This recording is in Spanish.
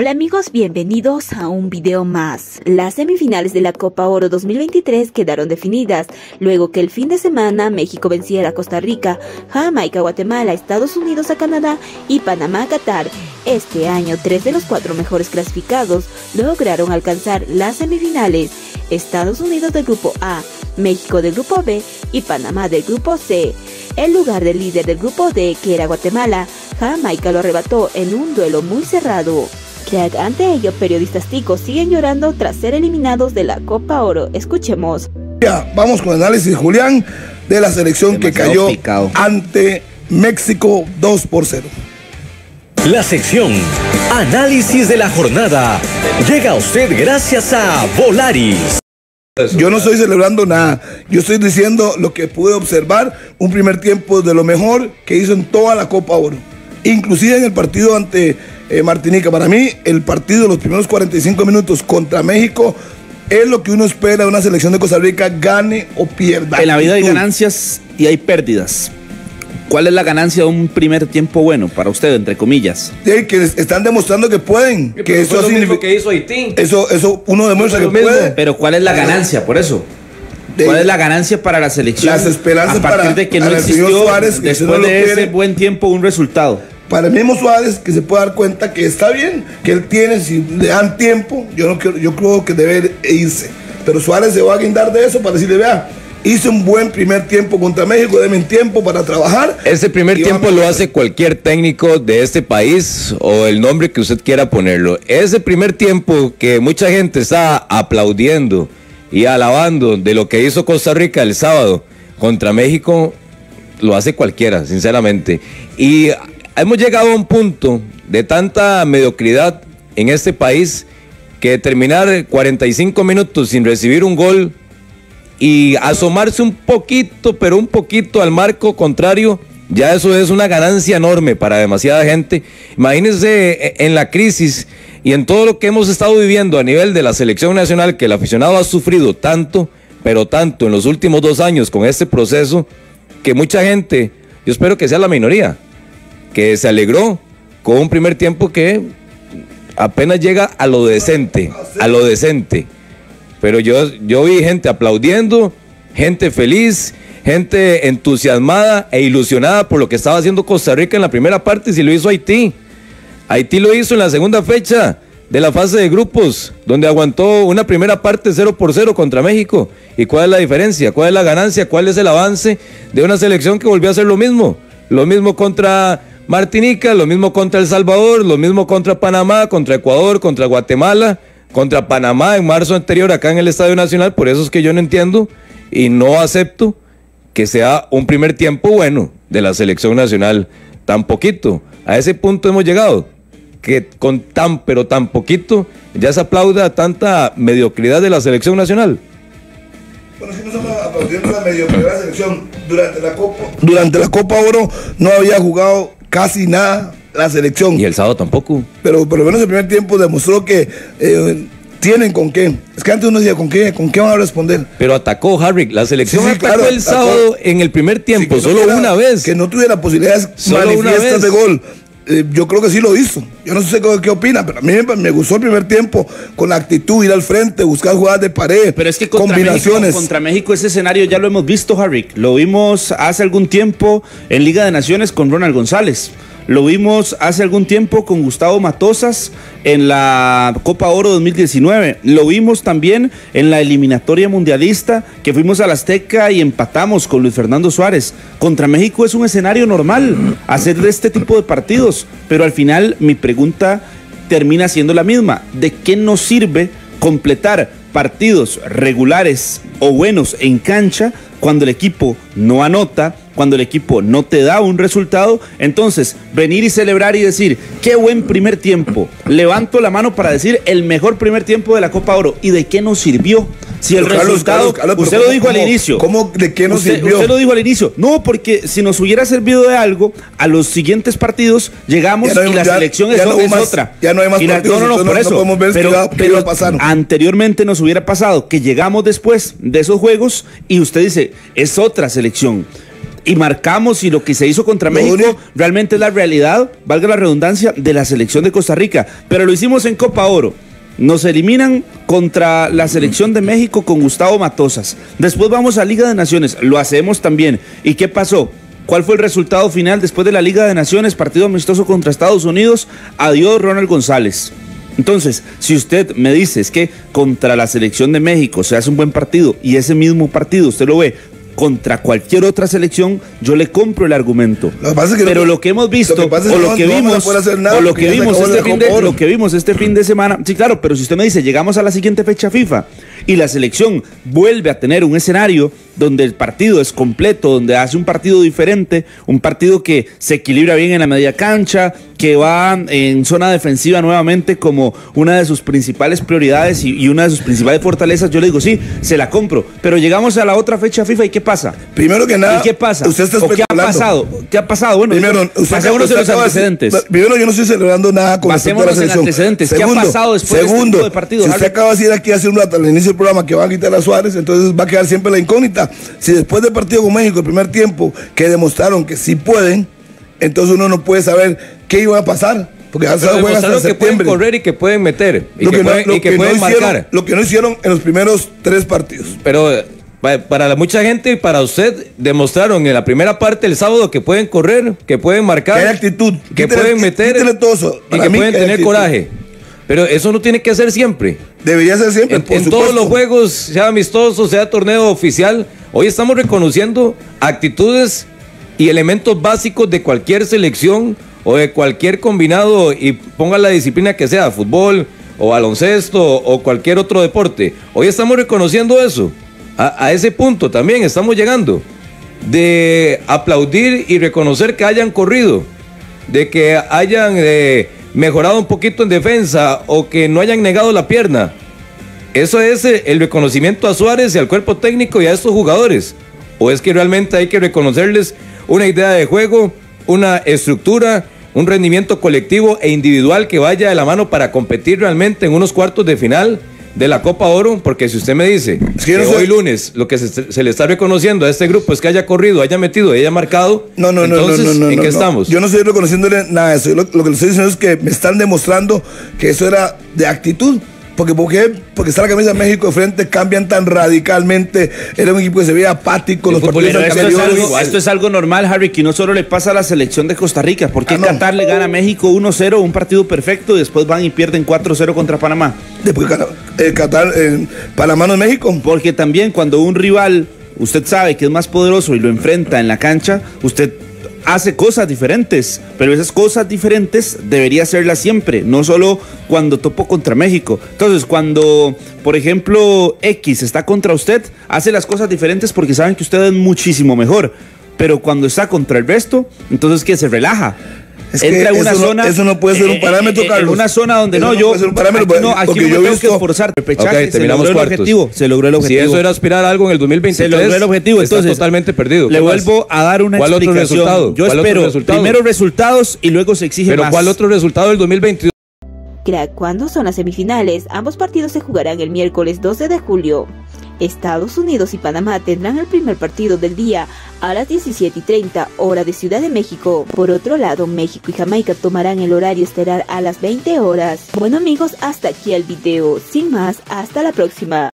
Hola amigos, bienvenidos a un video más. Las semifinales de la Copa Oro 2023 quedaron definidas, luego que el fin de semana México venciera a Costa Rica, Jamaica a Guatemala, Estados Unidos a Canadá y Panamá a Qatar. Este año, 3 de los 4 mejores clasificados lograron alcanzar las semifinales: Estados Unidos del grupo A, México del grupo B y Panamá del grupo C. El lugar del líder del grupo D, que era Guatemala, Jamaica lo arrebató en un duelo muy cerrado. Ante ello, periodistas ticos siguen llorando tras ser eliminados de la Copa Oro. Escuchemos. Ya, vamos con el análisis, Julián, de la selección que cayó ante México 2-0. La sección Análisis de la Jornada llega a usted gracias a Volaris. Yo no estoy celebrando nada, yo estoy diciendo lo que pude observar, un primer tiempo de lo mejor que hizo en toda la Copa Oro, inclusive en el partido ante Martinica. Para mí, el partido, los primeros 45 minutos contra México, es lo que uno espera de una selección de Costa Rica, gane o pierda. En la vida hay ganancias y hay pérdidas. ¿Cuál es la ganancia de un primer tiempo bueno para usted, entre comillas? Sí, que están demostrando que pueden, que eso significa que hizo Haití. Eso uno demuestra que puede. Pero ¿cuál es la ganancia por eso? ¿Cuál es la ganancia para la selección? Las esperanzas a partir para de que no existió Suárez, que después de ese buen tiempo un resultado. Para el mismo Suárez, que se puede dar cuenta que está bien, que él tiene, si le dan tiempo, yo creo que debe irse. Pero Suárez se va a guindar de eso para decirle, vea, hice un buen primer tiempo contra México, denme tiempo para trabajar. Ese primer tiempo lo hace cualquier técnico de este país o el nombre que usted quiera ponerlo. Ese primer tiempo que mucha gente está aplaudiendo y alabando de lo que hizo Costa Rica el sábado contra México, lo hace cualquiera, sinceramente. Y hemos llegado a un punto de tanta mediocridad en este país que terminar 45 minutos sin recibir un gol y asomarse un poquito, pero un poquito al marco contrario, ya eso es una ganancia enorme para demasiada gente. Imagínense en la crisis y en todo lo que hemos estado viviendo a nivel de la selección nacional, que el aficionado ha sufrido tanto, pero tanto en los últimos 2 años con este proceso, que mucha gente, yo espero que sea la minoría, que se alegró con un primer tiempo que apenas llega a lo decente, Pero yo vi gente aplaudiendo, gente feliz, gente entusiasmada e ilusionada por lo que estaba haciendo Costa Rica en la primera parte, si lo hizo Haití. Haití lo hizo en la segunda fecha de la fase de grupos, donde aguantó una primera parte 0-0 contra México. ¿Y cuál es la diferencia? ¿Cuál es la ganancia? ¿Cuál es el avance de una selección que volvió a hacer lo mismo? Lo mismo contra Martinica, lo mismo contra El Salvador, lo mismo contra Panamá, contra Ecuador, contra Guatemala, contra Panamá en marzo anterior acá en el Estadio Nacional. Por eso es que yo no entiendo y no acepto que sea un primer tiempo bueno de la selección nacional. Tan poquito, a ese punto hemos llegado, que con tan poquito ya se aplauda tanta mediocridad de la selección nacional. Bueno, si no estamos aplaudiendo la mediocridad de la selección, durante la Copa Oro no había jugado casi nada la selección. Y el sábado tampoco. Pero por lo menos el primer tiempo demostró que tienen con qué. Es que antes uno decía, ¿con qué van a responder? Pero atacó Harry, la selección atacó el sábado en el primer tiempo, sí, solo una vez. Que no tuviera posibilidades manifiestas de gol. Yo creo que sí lo hizo. Yo no sé qué opina, pero a mí me gustó el primer tiempo con la actitud, ir al frente, buscar jugadas de pared, pero es que combinaciones. Contra México ese escenario ya lo hemos visto, Harry. Lo vimos hace algún tiempo en Liga de Naciones con Ronald González. Lo vimos hace algún tiempo con Gustavo Matosas en la Copa Oro 2019. Lo vimos también en la eliminatoria mundialista que fuimos al Azteca y empatamos con Luis Fernando Suárez. Contra México es un escenario normal hacer este tipo de partidos, pero al final mi pregunta termina siendo la misma. ¿De qué nos sirve completar partidos regulares o buenos en cancha cuando el equipo no anota, cuando el equipo no te da un resultado? Entonces, venir y celebrar y decir, qué buen primer tiempo, levanto la mano para decir el mejor primer tiempo de la Copa Oro. ¿Y de qué nos sirvió? Si el resultado, Carlos, usted lo dijo al inicio. ¿Cómo de qué nos sirvió? Usted lo dijo al inicio. No, porque si nos hubiera servido de algo, a los siguientes partidos llegamos y la selección es otra. Ya no hay más partidos. No, por eso. No podemos ver qué iba a pasar. Anteriormente nos hubiera pasado que llegamos después de esos juegos y usted dice, es otra selección. y marcamos, y lo que se hizo contra México realmente es la realidad, valga la redundancia, de la selección de Costa Rica. Pero lo hicimos en Copa Oro. Nos eliminan contra la selección de México con Gustavo Matosas. Después vamos a Liga de Naciones, lo hacemos también. ¿Y qué pasó? ¿Cuál fue el resultado final después de la Liga de Naciones? Partido amistoso contra Estados Unidos. Adiós, Ronald González. Entonces, si usted me dice es que contra la selección de México se hace un buen partido y ese mismo partido usted lo ve contra cualquier otra selección, yo le compro el argumento. Pero lo que hemos visto, o lo que vimos este fin de semana, sí, claro, pero si usted me dice, llegamos a la siguiente fecha FIFA y la selección vuelve a tener un escenario donde el partido es completo, donde hace un partido diferente, un partido que se equilibra bien en la media cancha, que va en zona defensiva nuevamente como una de sus principales prioridades y una de sus principales fortalezas, yo le digo, sí, se la compro. Pero llegamos a la otra fecha FIFA y ¿qué pasa? Primero que nada, ¿y qué pasa? Usted está ¿qué ha pasado? ¿Qué ha pasado? Bueno, primero, pasémonos en los antecedentes. Primero, yo no estoy celebrando nada con pasémonos en los antecedentes. Segundo, ¿qué ha pasado después de este tipo de partidos? Si usted acaba de decir aquí hace un rato al inicio del programa que van a quitar a Suárez, entonces va a quedar siempre la incógnita. Si después del partido con México, el primer tiempo, que demostraron que sí pueden, entonces uno no puede saber qué iba a pasar. Porque ya se juega hasta septiembre. Que pueden correr y que pueden meter y que pueden marcar. Lo que no hicieron en los primeros 3 partidos. Pero para mucha gente y para usted demostraron en la primera parte el sábado que pueden correr, que pueden marcar, que hay actitud, que pueden meter y que pueden tener coraje. Pero eso no tiene que ser siempre. Debería ser siempre. En todos los juegos, sea amistoso, sea torneo oficial, hoy estamos reconociendo actitudes y elementos básicos de cualquier selección o de cualquier combinado, y ponga la disciplina que sea, fútbol o baloncesto o cualquier otro deporte. Hoy estamos reconociendo eso. A ese punto también estamos llegando, de aplaudir y reconocer que hayan corrido, de que hayan mejorado un poquito en defensa o que no hayan negado la pierna. Eso es el reconocimiento a Suárez y al cuerpo técnico y a estos jugadores. ¿O es que realmente hay que reconocerles una idea de juego, una estructura, un rendimiento colectivo e individual que vaya de la mano para competir realmente en unos cuartos de final de la Copa Oro? Porque si usted me dice que hoy lunes lo que se le está reconociendo a este grupo es que haya corrido, haya metido, haya marcado, entonces ¿en qué estamos? Yo no estoy reconociéndole nada de eso. Lo que le estoy diciendo es que me están demostrando que eso era de actitud. Porque está la camisa de México de frente, cambian tan radicalmente. Era un equipo que se veía apático. Los partidos esto es algo normal, Harry, que no solo le pasa a la selección de Costa Rica. Porque Qatar le gana a México 1-0, un partido perfecto, y después van y pierden 4-0 contra Panamá. Después Qatar, Panamá no es México. Porque también cuando un rival, usted sabe que es más poderoso y lo enfrenta en la cancha, usted hace cosas diferentes, pero esas cosas diferentes debería hacerlas siempre, no solo cuando topo contra México. Entonces, cuando, por ejemplo, X está contra usted, hace las cosas diferentes porque saben que usted es muchísimo mejor, pero cuando está contra el resto, entonces que se relaja. Es que entra en una zona, eso no puede ser un parámetro, Carlos. En una zona donde no, yo puede ser un parámetro, aquí no me tengo que esforzar. Okay, terminamos cuartos. Se logró el objetivo. Si eso era aspirar a algo en el 2023, se logró el objetivo. Entonces, está totalmente perdido. Le vuelvo a dar una explicación. ¿Cuál otro resultado? Yo espero primero resultados y luego se exige más. ¿Pero cuál otro resultado del 2022? Crack, ¿cuándo son las semifinales? Ambos partidos se jugarán el miércoles 12 de julio. Estados Unidos y Panamá tendrán el primer partido del día a las 17:30 hora de Ciudad de México. Por otro lado, México y Jamaica tomarán el horario estelar a las 20 horas. Bueno amigos, hasta aquí el video. Sin más, hasta la próxima.